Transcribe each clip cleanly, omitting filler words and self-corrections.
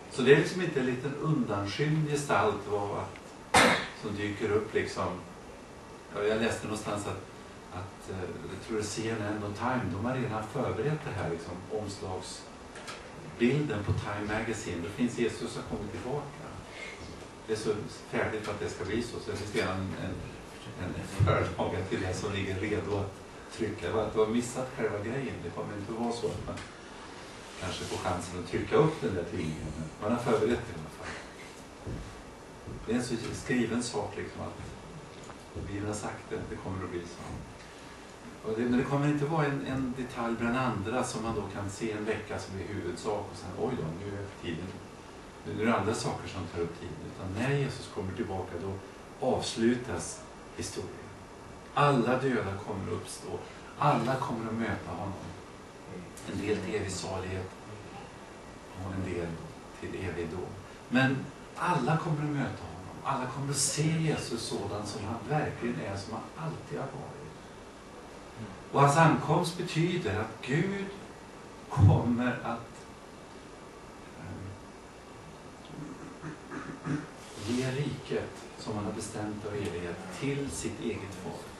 Så det är liksom inte en liten undanskymd gestalt som dyker upp liksom. Jag läste någonstans att jag tror det är CNN och Time, de har redan förberett det här liksom, omslagsbilden på Time Magazine. Då finns Jesus har kommit tillbaka. Det är så färdigt för att det ska bli så. Så det finns redan en förlaga till det som ligger redo att trycka. Det var missat själva grejen. Det kommer inte att vara så att man kanske får chansen att trycka upp den där tidningen. Man har förberett det i alla fall. Det är en så skriven sak liksom att vi har sagt det kommer att bli så. Men det kommer inte vara en detalj bland andra som man då kan se en vecka som är huvudsak och sen oj då, nu är tiden. Nu är det andra saker som tar upp tiden. Utan när Jesus kommer tillbaka då avslutas historien. Alla döda kommer att uppstå. Alla kommer att möta honom. En del till evig salighet och en del till evig dom. Men alla kommer att möta honom. Alla kommer att se Jesus sådan som han verkligen är, som han alltid har varit. Och hans ankomst betyder att Gud kommer att ge riket som han har bestämt av evighet till sitt eget folk.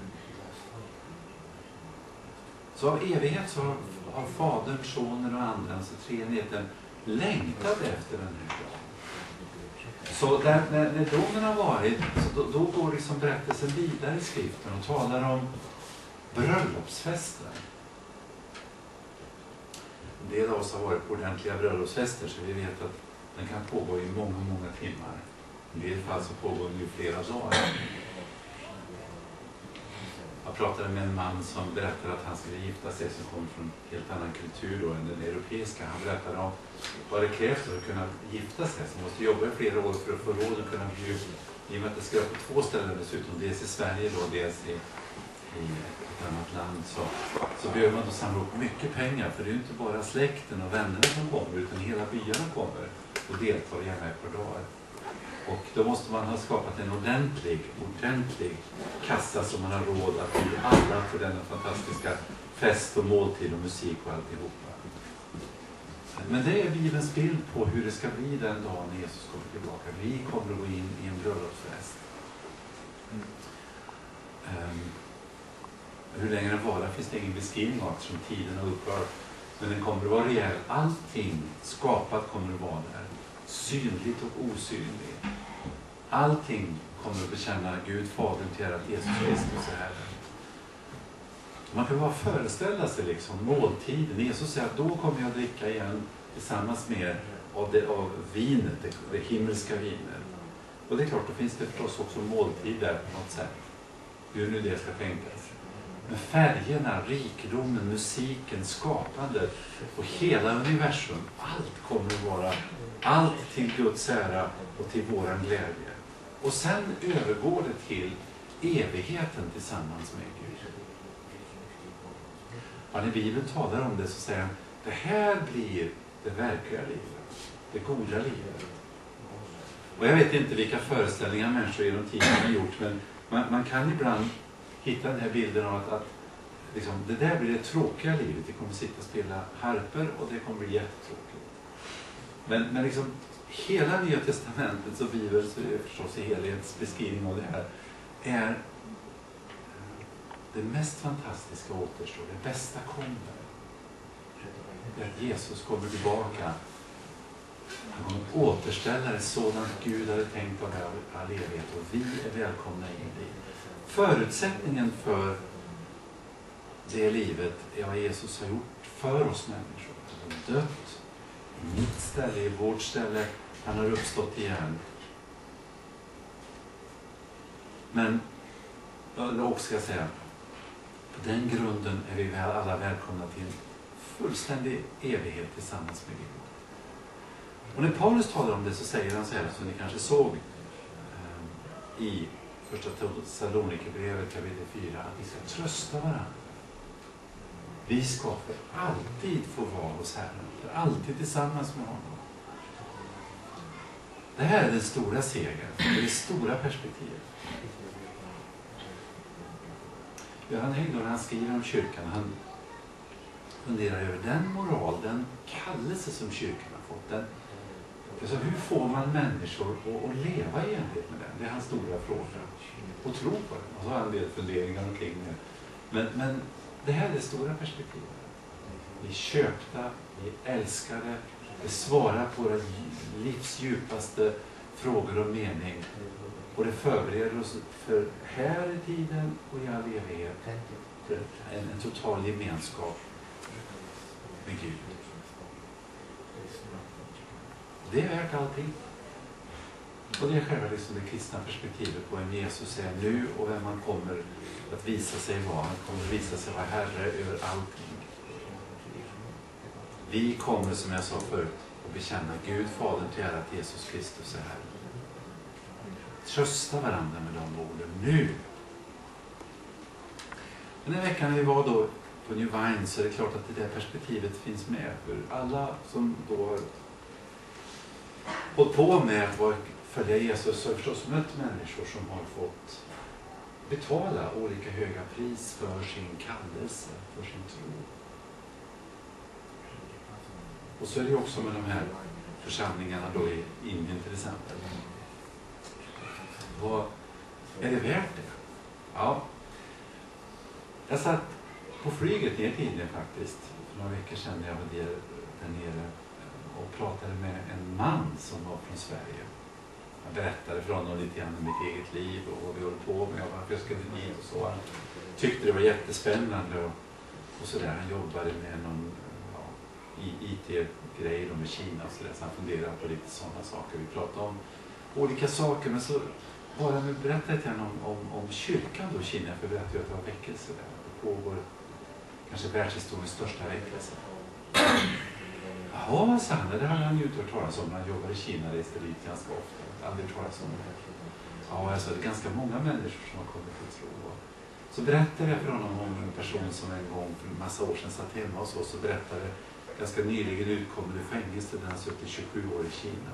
Så av evighet så har Fadern, Sonen och Anden, alltså treenigheten, längtat efter den här dagen. Så när domen har varit, så då går liksom berättelsen vidare i skriften och talar om bröllopsfesten. En del av oss har varit på ordentliga bröllopsfester så vi vet att den kan pågå i många timmar. I det fall så pågår den i flera dagar. Jag pratade med en man som berättade att han skulle gifta sig som kommer från en helt annan kultur då än den europeiska. Han berättade om vad det krävs för att kunna gifta sig. Så man måste jobba i flera år för att få råd att kunna bjuda. I och med att det ska vara på 2 ställen dessutom. Dels i Sverige då, dels i ett annat land. Så behöver man då samla upp mycket pengar. För det är ju inte bara släkten och vännerna som kommer utan hela byarna kommer och deltar gärna ett par dagar. Och då måste man ha skapat en ordentlig kassa som man har råd att bjuda alla för denna fantastiska fest och måltid och musik och alltihopa. Men det är Bibelns bild på hur det ska bli den dagen när Jesus kommer tillbaka. Vi kommer att gå in i en bröllopsfest. Hur länge den varar finns det ingen beskrivning av eftersom tiden har upphört. Men den kommer att vara rejäl. Allting skapat kommer att vara där. Synligt och osynligt. Allting kommer att bekänna Gud, Fadern till er att Jesus Kristus är Herre. Man kan bara föreställa sig liksom måltiden. Jesus säger att då kommer jag dricka igen tillsammans med er av vinet, det himmelska vinet. Och det är klart, då finns det förstås också måltid där på något sätt. Hur nu det ska tänkas. Men färgerna, rikedomen, musiken, skapandet och hela universum, allt kommer att vara allt till Guds ära och till våran glädje. Och sen övergår det till evigheten tillsammans med Gud. Och när Bibeln talar om det så säger han, det här blir det verkliga livet, det goda livet. Och jag vet inte vilka föreställningar människor genom tiden har gjort, men man kan ibland hitta den här bilden av att liksom, det där blir det tråkiga livet. Det kommer sitta och spela harper och det kommer bli jättetråkigt. Men liksom hela Nya testamentet och Bibeln, så är det förstås i helhetsbeskrivning av det här, är det mest fantastiska återstår. Det bästa kommer. Det är att Jesus kommer tillbaka. Han kommer återställa det sådant Gud hade tänkt av all evighet och vi är välkomna in dit. Förutsättningen för det livet är vad Jesus har gjort för oss människor. Han har dött i mitt ställe, i vårt ställe. Han har uppstått igen. Men, och ska jag säga, på den grunden är vi alla välkomna till en fullständig evighet tillsammans med Gud. Och när Paulus talar om det så säger han så här, som ni kanske såg i första Thessalonikerbrevet kapitel 4, att vi ska trösta varandra. Vi ska för alltid få vara hos Herren, för alltid tillsammans med honom. Det här är den stora segern, det är det stora perspektivet. Göran Hägglund, han skriver om kyrkan, han funderar över den moral, den kallelse som kyrkan har fått, Alltså, hur får man människor att leva i enlighet med den? Det är hans stora fråga. Och tro på den. Och så har han en del funderingar omkring det. Men det här är det stora perspektivet. Vi är köpta, vi är älskade, vi svarar på våra livs djupaste frågor och mening. Och det förbereder oss för här i tiden och i all evighet för en total gemenskap med Gud. Det är värt allting. Och det är själva liksom det kristna perspektivet på vem Jesus är nu och vem han kommer att visa sig vara. Han kommer att visa sig vara Herre över allting. Vi kommer, som jag sa förut, att bekänna Gud, Fadern till ära att Jesus Kristus är Herre. Trösta varandra med de orden nu. Den här veckan när vi var då på New Vine så är det klart att det där perspektivet finns med. För alla som då har hållit på med att följa Jesus har förstås mött människor som har fått betala olika höga pris för sin kallelse, för sin tro. Och så är det också med de här församlingarna då i Indien till exempel. Vad är det värt det? Ja. Jag satt på flyget ner till Indien faktiskt. För några veckor sedan jag var där nere och pratade med en man som var från Sverige. Jag berättade för honom lite grann om mitt eget liv och vad vi håller på med och varför jag skulle dit och så. Han tyckte det var jättespännande och sådär. Han jobbade med någon IT-grej med Kina och sådär. Så han funderade på lite sådana saker. Vi pratade om olika saker, men så bara med berätta lite grann om kyrkan då i Kina, för jag berättade ju att det var väckelse där. Det pågår kanske världshistoriens största väckelse. Jaha, sa han, det hade han ju inte hört talas om när han jobbade i Kina, reste dit ganska ofta. Aldrig talas om det. Ja, alltså det är ganska många människor som har kommit till tro. Så berättade jag för honom om en person som en gång för en massa år sedan satt hemma och så berättade ganska nyligen utkom ur fängelse där han suttit 27 år i Kina.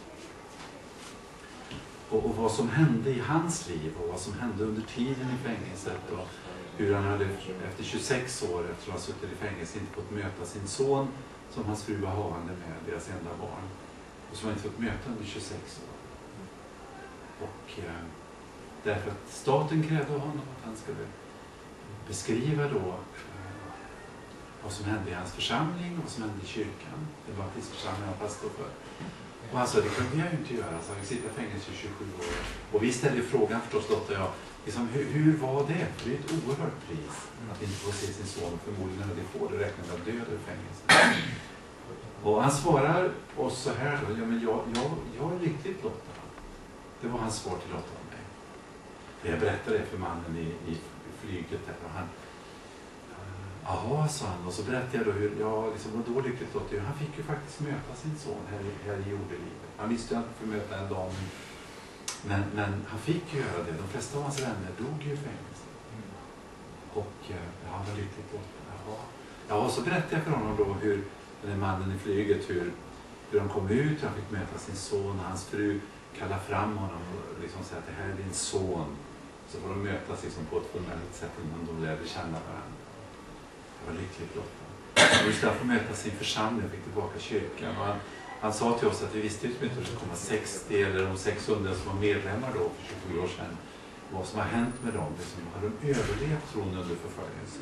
Och vad som hände i hans liv och vad som hände under tiden i fängelset och hur han hade efter 26 år efter att ha suttit i fängelse inte fått möta sin son som hans fru var havande med, deras enda barn. Och som han inte fått möta under 26 år. Och därför att staten krävde av honom att han skulle beskriva då vad som hände i hans församling och vad som hände i kyrkan. Det var baptistförsamlingen han pastor för. Och han sa, det kunde jag ju inte göra. Så han sitter i fängelse i 27 år. Och vi ställde frågan förstås, Lotta och jag, liksom, hur var det? För det är ett oerhört pris att inte få se sin son. Förmodligen när det får det räknar med att döda i fängelse. Och han svarar oss så här då, ja men jag är lyckligt Lotta. Det var hans svar till Lotta och mig. Jag berättade det för mannen i flyget där och han, jaha, sa han. Och så berättade jag då hur jag liksom var då lyckligt Lotta. Han fick ju faktiskt möta sin son här i jordelivet. Han visste ju att han fick möta en dag. Men han fick ju göra det. De flesta av hans vänner dog ju i fängelse. Och han var lyckligt Lotta. Ja, och så berättade jag för honom då hur den här mannen i flyget, hur de kom ut, han fick möta sin son och hans fru kallade fram honom och liksom säga att det här är din son. Så får de mötas liksom på ett formellt sätt innan de lärde känna varandra. Det var lyckligt Lotta. Och just därför möta sin församling och fick tillbaka kyrkan. Och han sa till oss att vi visste inte att det skulle komma 60 eller de 600 som var medlemmar då för 27 år sedan. Vad som har hänt med dem. Liksom, har de överlevt tron under förföljelsen?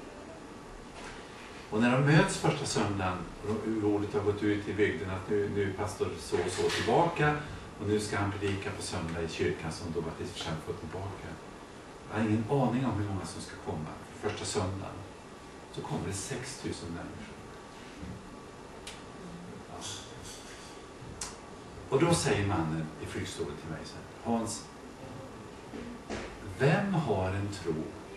Och när de möts första söndagen och ordet har gått ut i bygden att nu är pastor så och så tillbaka och nu ska han predika på söndag i kyrkan som då baptistförsamlingen får tillbaka. Jag har ingen aning om hur många som ska komma. För första söndagen så kommer det 6 000 människor. Ja. Och då säger mannen i flygstolen till mig så här, Hans, vem har en tro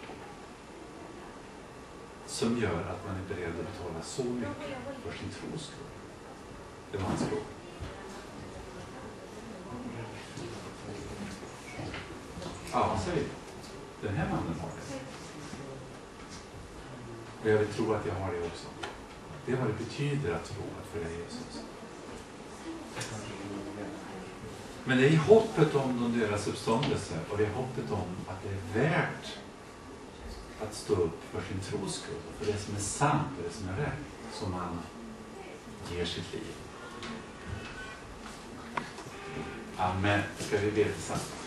som gör att man är beredd att betala så mycket för sin tros skull? Det var hans fråga. Ja, säg. Den här mannen har det. Och jag vill tro att jag har det också. Det är vad det betyder att tro att följa Jesus. Men det är i hoppet om deras uppståndelse och det är hoppet om att det är värt att stå upp för sin tros skull, för det som är sant och det som är rätt, som man ger sitt liv. Amen. Ska vi be tillsammans?